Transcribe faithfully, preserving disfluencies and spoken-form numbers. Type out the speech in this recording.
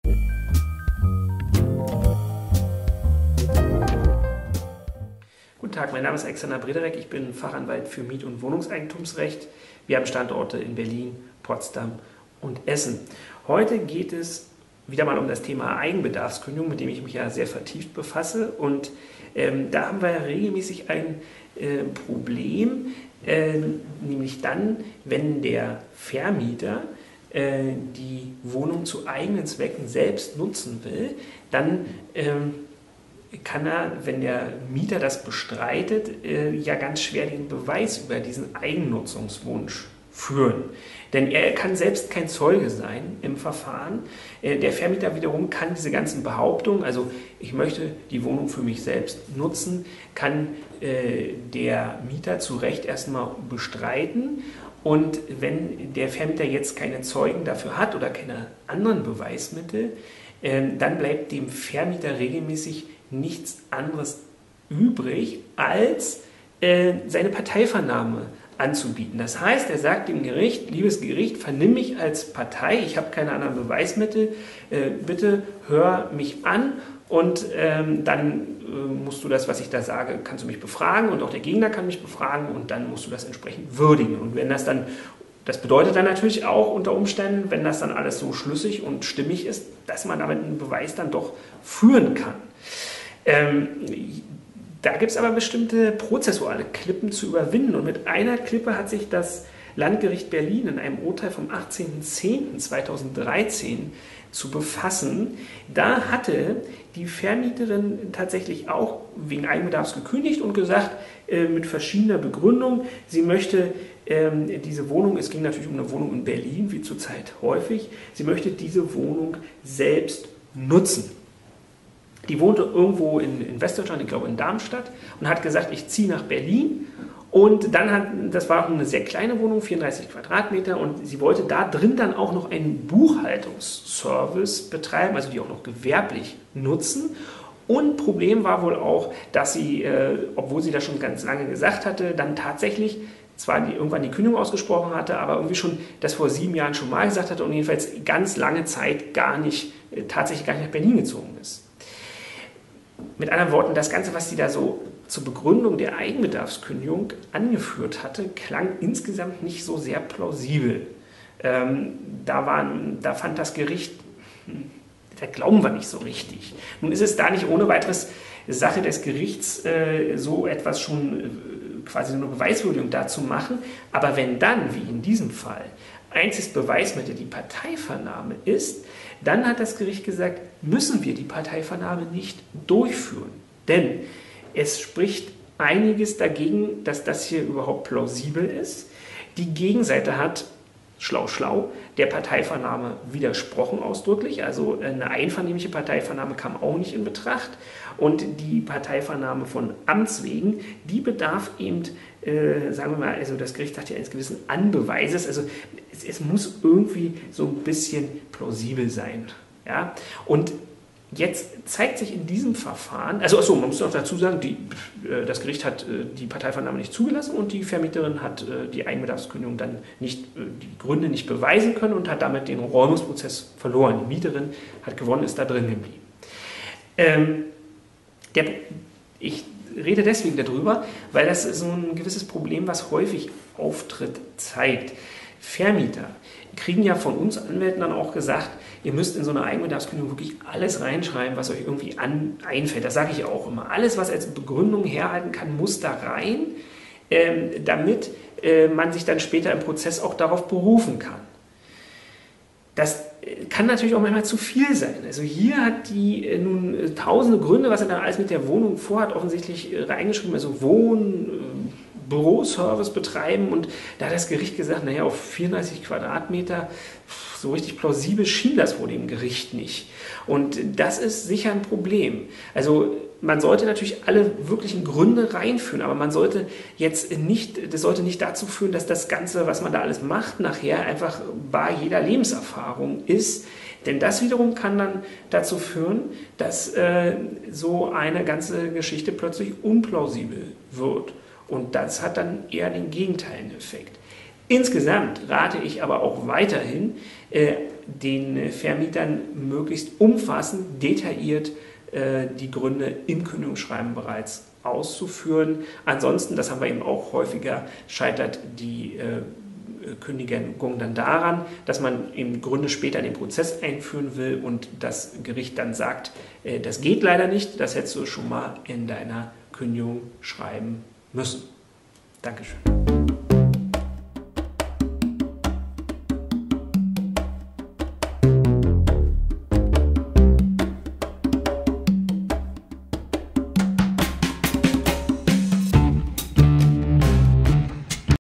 Guten Tag, mein Name ist Alexander Brederek, ich bin Fachanwalt für Miet- und Wohnungseigentumsrecht. Wir haben Standorte in Berlin, Potsdam und Essen. Heute geht es wieder mal um das Thema Eigenbedarfskündigung, mit dem ich mich ja sehr vertieft befasse. Und ähm, da haben wir ja regelmäßig ein äh, Problem, äh, nämlich dann, wenn der Vermieter äh, die Wohnung zu eigenen Zwecken selbst nutzen will, dann ähm, kann er, wenn der Mieter das bestreitet, äh, ja ganz schwer den Beweis über diesen Eigennutzungswunsch führen. Denn er kann selbst kein Zeuge sein im Verfahren. Äh, der Vermieter wiederum kann diese ganzen Behauptungen, also ich möchte die Wohnung für mich selbst nutzen, kann äh, der Mieter zu Recht erstmal bestreiten. Und wenn der Vermieter jetzt keine Zeugen dafür hat oder keine anderen Beweismittel, äh, dann bleibt dem Vermieter regelmäßig nichts anderes übrig, als äh, seine Parteivernahme anzubieten. Das heißt, er sagt dem Gericht, liebes Gericht, vernimm mich als Partei, ich habe keine anderen Beweismittel, äh, bitte hör mich an und ähm, dann äh, musst du das, was ich da sage, kannst du mich befragen und auch der Gegner kann mich befragen und dann musst du das entsprechend würdigen. Und wenn das dann, das bedeutet dann natürlich auch unter Umständen, wenn das dann alles so schlüssig und stimmig ist, dass man damit einen Beweis dann doch führen kann. Ähm, da gibt es aber bestimmte prozessuale Klippen zu überwinden und mit einer Klippe hat sich das Landgericht Berlin in einem Urteil vom achtzehnten zehnten zweitausenddreizehn zu befassen. Da hatte die Vermieterin tatsächlich auch wegen Eigenbedarfs gekündigt und gesagt, äh, mit verschiedener Begründung, sie möchte ähm, diese Wohnung, es ging natürlich um eine Wohnung in Berlin, wie zurzeit häufig, sie möchte diese Wohnung selbst nutzen. Die wohnte irgendwo in, in Westdeutschland, ich glaube in Darmstadt, und hat gesagt, ich ziehe nach Berlin. Und dann hat, das war auch eine sehr kleine Wohnung, vierunddreißig Quadratmeter, und sie wollte da drin dann auch noch einen Buchhaltungsservice betreiben, also die auch noch gewerblich nutzen. Und Problem war wohl auch, dass sie, äh, obwohl sie das schon ganz lange gesagt hatte, dann tatsächlich zwar die, irgendwann die Kündigung ausgesprochen hatte, aber irgendwie schon das vor sieben Jahren schon mal gesagt hatte und jedenfalls ganz lange Zeit gar nicht, äh, tatsächlich gar nicht nach Berlin gezogen ist. Mit anderen Worten, das Ganze, was sie da so zur Begründung der Eigenbedarfskündigung angeführt hatte, klang insgesamt nicht so sehr plausibel. Ähm, da, waren, da fand das Gericht, da glauben wir nicht so richtig. Nun ist es da nicht ohne weiteres Sache des Gerichts, äh, so etwas schon äh, quasi eine Beweiswürdigung dazu machen, aber wenn dann, wie in diesem Fall, einziges Beweismittel die Parteivernahme ist, dann hat das Gericht gesagt, müssen wir die Parteivernahme nicht durchführen. Denn es spricht einiges dagegen, dass das hier überhaupt plausibel ist. Die Gegenseite hat, schlau, schlau, der Parteivernahme widersprochen ausdrücklich. Also eine einvernehmliche Parteivernahme kam auch nicht in Betracht. Und die Parteivernahme von Amts wegen, die bedarf eben, äh, sagen wir mal, also das Gericht sagt ja eines gewissen Anbeweises. Also es, es muss irgendwie so ein bisschen plausibel sein. Ja? Und jetzt zeigt sich in diesem Verfahren, also achso, man muss noch dazu sagen, die, äh, das Gericht hat äh, die Parteivernahme nicht zugelassen und die Vermieterin hat äh, die Eigenbedarfskündigung dann nicht, äh, die Gründe nicht beweisen können und hat damit den Räumungsprozess verloren. Die Mieterin hat gewonnen, ist da drin geblieben. Ähm, der, ich rede deswegen darüber, weil das so ein gewisses Problem, was häufig auftritt, zeigt. Vermieter kriegen ja von uns Anwälten dann auch gesagt, ihr müsst in so eine Eigenbedarfskündigung wirklich alles reinschreiben, was euch irgendwie an, einfällt. Das sage ich auch immer. Alles, was als Begründung herhalten kann, muss da rein, ähm, damit äh, man sich dann später im Prozess auch darauf berufen kann. Das kann natürlich auch manchmal zu viel sein. Also hier hat die äh, nun äh, tausende Gründe, was er da alles mit der Wohnung vorhat, offensichtlich äh, reingeschrieben. Also Wohn, äh, Büroservice betreiben, und da hat das Gericht gesagt, naja, auf vierunddreißig Quadratmeter, so richtig plausibel schien das wohl dem Gericht nicht. Und das ist sicher ein Problem. Also man sollte natürlich alle wirklichen Gründe reinführen, aber man sollte jetzt nicht, das sollte nicht dazu führen, dass das Ganze, was man da alles macht, nachher einfach bei jeder Lebenserfahrung ist. Denn das wiederum kann dann dazu führen, dass äh, so eine ganze Geschichte plötzlich unplausibel wird. Und das hat dann eher den gegenteiligen Effekt. Insgesamt rate ich aber auch weiterhin, äh, den Vermietern möglichst umfassend, detailliert äh, die Gründe im Kündigungsschreiben bereits auszuführen. Ansonsten, das haben wir eben auch häufiger, scheitert die äh, Kündigung dann daran, dass man eben Gründe später in den Prozess einführen will und das Gericht dann sagt, äh, das geht leider nicht, das hättest du schon mal in deiner Kündigung schreiben müssen. Dankeschön.